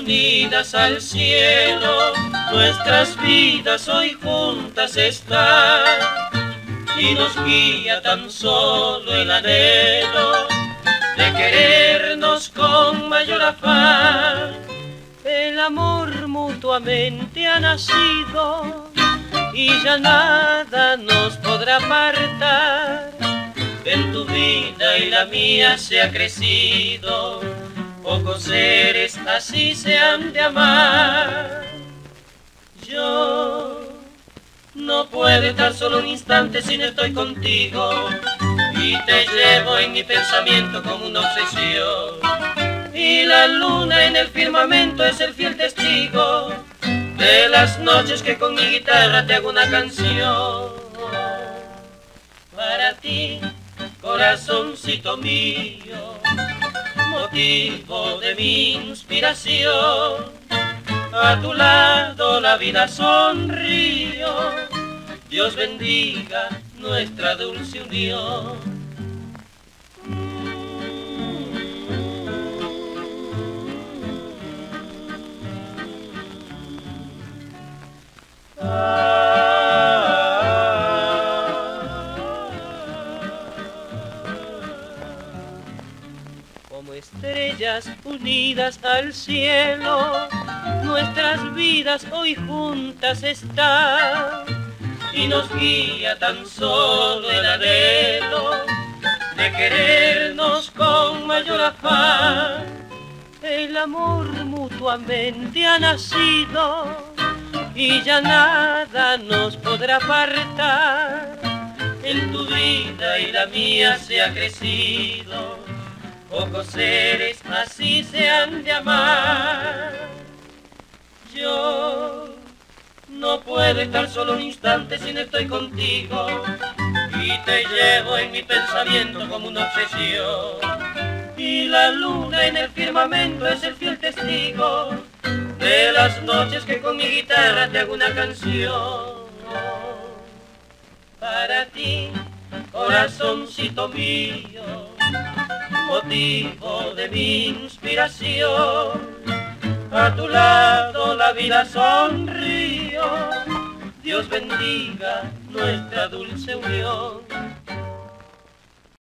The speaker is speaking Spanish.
unidas al cielo, nuestras vidas hoy juntas están, y nos guía tan solo el anhelo de querernos con mayor afán. El amor mutuamente ha nacido y ya nada nos podrá apartar. En tu vida y la mía se ha crecido, pocos seres así se han de amar. Yo no puedo estar solo un instante si no estoy contigo, y te llevo en mi pensamiento como una obsesión. Y la luna en el firmamento es el fiel testigo de las noches que con mi guitarra te hago una canción. Para ti, corazoncito mío, motivo de mi inspiración, a tu lado la vida sonrío. Dios bendiga nuestra dulce unión. Como estrellas unidas al cielo, nuestras vidas hoy juntas están, y nos guía tan solo el anhelo de querernos con mayor afán. El amor mutuamente ha nacido y ya nada nos podrá apartar. En tu vida y la mía se ha crecido, pocos seres así se han de amar. Yo no puedo estar solo un instante si no estoy contigo, y te llevo en mi pensamiento como una obsesión. Y la luna en el firmamento es el fiel testigo de las noches que con mi guitarra te hago una canción. Para ti, corazoncito mío, motivo de mi inspiración, a tu lado la vida sonrío. Dios bendiga nuestra dulce unión.